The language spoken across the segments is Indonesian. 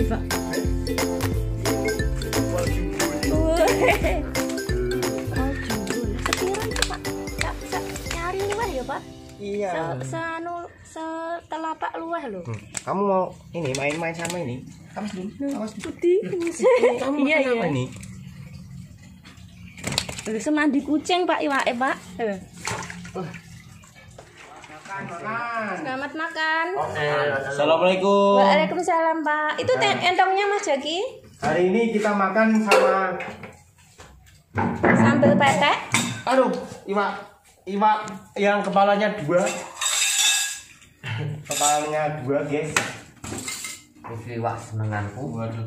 ini, Pak. Oh, jumbo. Sepiran tuh, Pak. Nyari luweh ya, Pak? Iya. Setelapak luweh loh. Kamu mau ini main-main sama ini? Awas dulu. Awas dulu. Kamu Iya, makan apa iya. ini? Semandi kucing, Pak, iwake, Pak. Makan. Selamat makan. Assalamualaikum. Waalaikumsalam, Pak. Itu entongnya Mas Jaki? Hari ini kita makan sama Sambal petek. aduh, iwak yang kepalanya 2. Kepalanya 2, guys. Iwak senenganku. Waduh.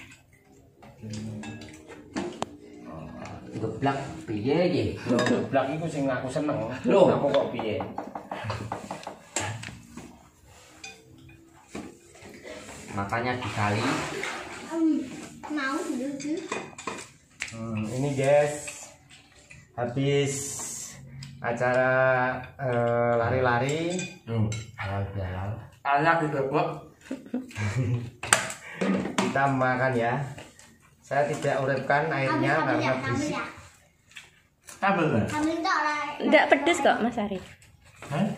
Geblak piye iki? Geblak iku sing aku seneng. Loh. Aku kok piye? Makanya dikali. Mau dulu. Ini guys, habis acara lari-lari. Halal. Anak digebok. Kita makan ya. Saya tidak uripkan airnya karena berisik. Sambal kan? Enggak pedes kok, Mas Arif. Hah?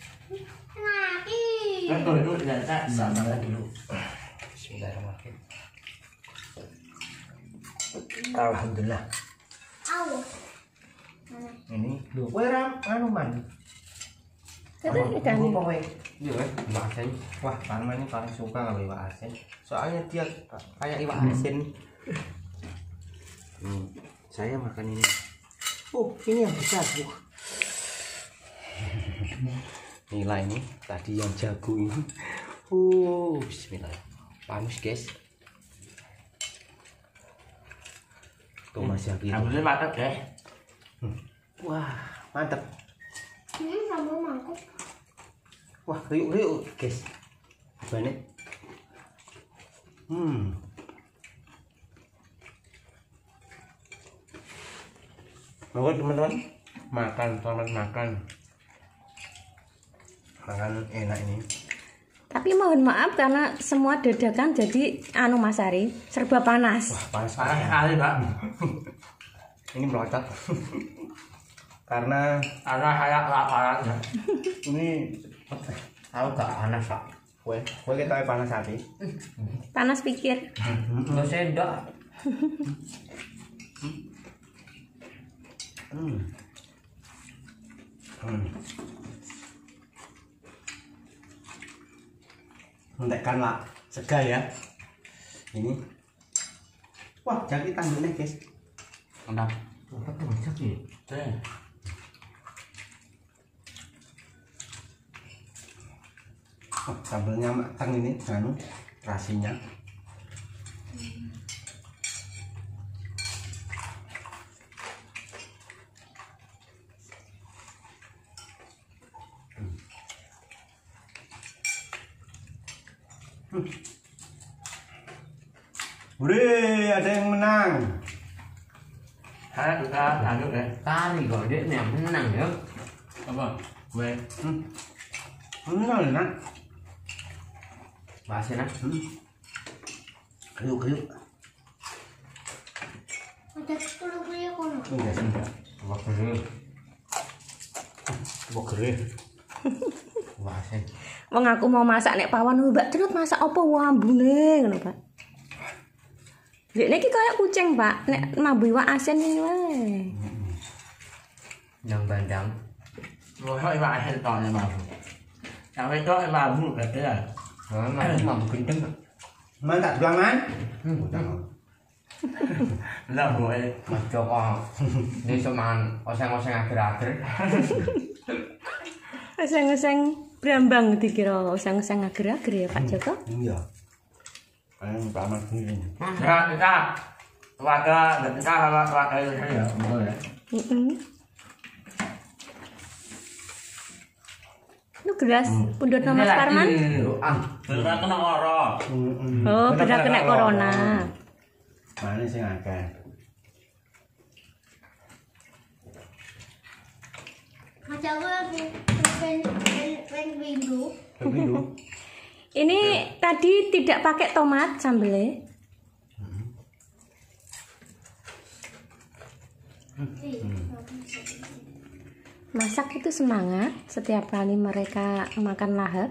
Itu tidak sambal dulu. Bismillahirrahmanirrahim. Alhamdulillah. Ini lho, kowe ra anu man. Ikan. Apa kowe? Iya, iwak asin. Wah, Parman ini paling suka kalau iwak asin. Soalnya dia kayak iwak asin. Saya makan ini. Oh, ini yang besar. Nilai ini tadi yang jago ini. Bismillah. Panas, guys. Tuh Mas Yaki. Ambune mantap, guys. Wah, mantap. Sambal mangkuk. Wah, riuk-riuk, guys. Banget. Mau teman-teman makan, selamat makan. Makan enak ini. Tapi mohon maaf karena semua dadakan jadi Mas Ari serba panas. Wah, panas Kali, Pak. Ini melotot. Karena Saya kelaparan. ini Aku gak panas, Pak. kue kita panas hati. Panas pikir. Enggak sendok. Mentekkan lah, sega ya. Ini. Wah, jadi tanduknya guys. Mantap. Apa tuh macam ni? Oh, sambelnya matang ini, anu, terasinya. Hore, ada yang menang. Saya juga lanjut ya. Kari kok dia yang menang ya. Apa? Gue. Menang, nak. Bahasnya nak. Kriuk. Ada kulit kono. Enggak sih, enggak. Wah keren. Wah, keren. Bahasnya. Wong aku mau masak nek pawon Mbak Trut masak apa wambune ngono, Pak. Dek niki kayak kucing, Pak. Nek mambu iwak asin ini wae. Yang bandang. Wah, iwak asin tolnya mampu. Yang itu mampu berarti ya. Mampu gendeng. Mantap, jangan. Lah gue Mas Joko. Ini cuman oseng-oseng akhir-akhir. Oseng-oseng brambang dikira oseng-oseng ager-ager ya, Pak Joko. Iya. Kayak paman gini. Ya, kita warga itu ya, betul ya. Itu gelas pundut Mas Parman. Kita kena ngorok. Oh, beda kena corona. Mana sih akeh? Macam apa? Pen biru. Begitu. Ini tadi tidak pakai tomat sambelnya. Masak itu semangat setiap kali mereka makan lahap.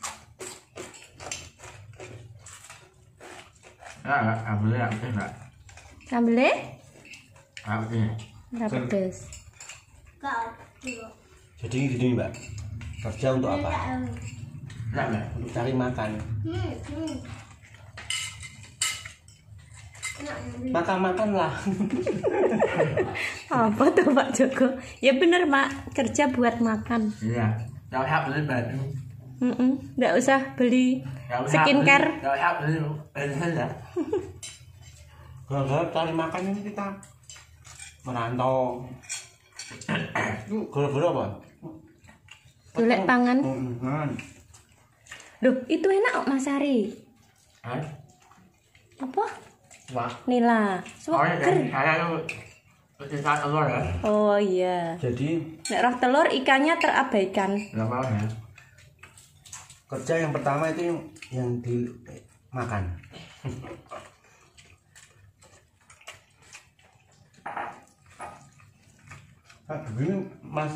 Sambelnya pedes nggak? Sambelnya Pedes. nggak pedes. Jadi gini Mbak, kerja untuk apa? Enggak. Untuk cari makan. Makan-makanlah. Apa tuh Pak Joko? Ya bener Pak, kerja buat makan. Iya. Nggak usah beli baju. Nggak usah beli skincare. Nggak usah beli bensin ya. Gara-gara cari makan ini kita merantau. Itu gara-gara apa? Golek pangan. Pangan. Loh, itu enak kok Mas Ari. Hah? Apa? Wah. Nila. Seger. Saya tuh pecinta telur ya. Oh iya. Jadi Nek roh telur ikannya terabaikan. Nggak mau ya. kerja yang pertama itu yang dimakan. Begini Mas.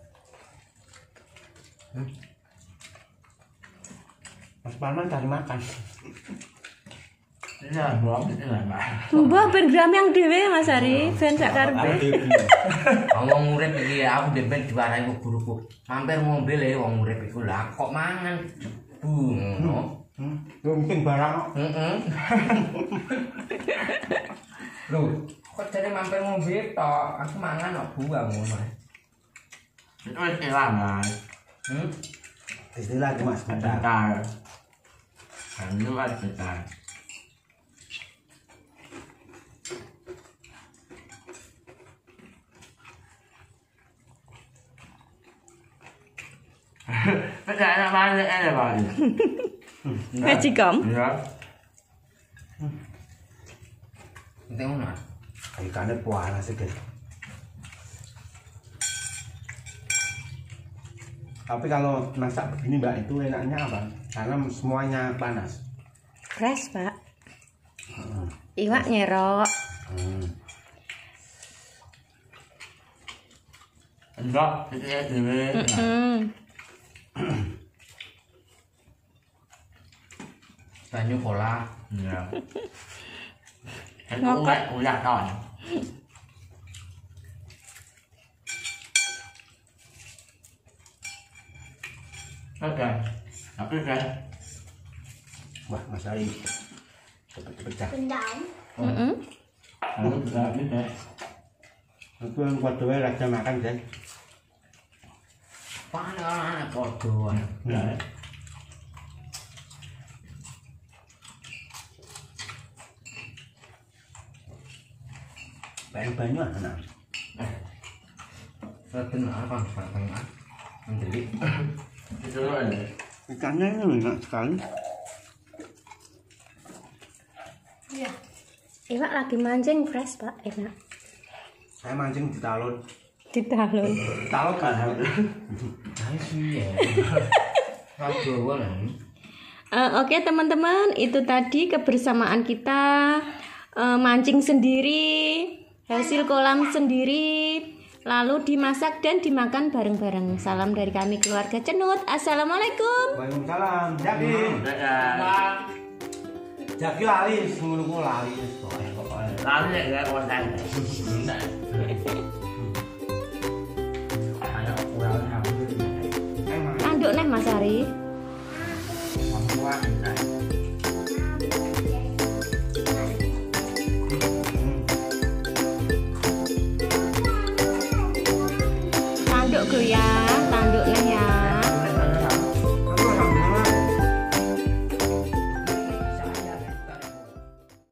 Mas Parman cari makan. Iya, buang itu lah, Mbak. Mbah ben gram yang dhewe Mas Ari, ben sak karepe. Wong urip iki aku ben diwarai karo guruku. Mampir ngombe le wong urip iku lah kok mangan. Bu ngono. Mungkin barang. Heeh. Lho, kok jare mampir ngombe tok, aku mangan kok buang ngono. Itu istilah, Mas. Istilah Mas Bentar. Bentar. Anu ada bentar. Percaya banget ada banget. Magicom. Iya. Entek ngono. Ikannya panas sih guys. Tapi kalau masak begini Mbak itu enaknya apa? Karena semuanya panas. Fresh, Pak. Iwak nyerok. Enggak, itu ya dewe. Banyu kola. Iya. Itu udah ton. Oke. Tapi kan Wah Mas Ari cepet-cepet dah. kalau enggak bisa. Itu yang buat dewe raja makan guys. Panas podo. Ya. Banyu anak. Reten apa tengah. Mendelik. Itu aja. Ikannya ini enak sekali. Iwak lagi mancing fresh, Pak. Enak. Saya mancing di talon. Ditalon. Talon kan. Iya. Rajowo lah. Oke teman-teman, itu tadi kebersamaan kita mancing sendiri, hasil kolam sendiri, lalu dimasak dan dimakan bareng-bareng. Salam dari kami keluarga Cenut. Assalamualaikum. Waalaikumsalam. Jaki. Jaki lali, semuluku lali. Lalu ya konten. Ayo pulang aku. Anduk neh Mas Ari. Anduk goyang.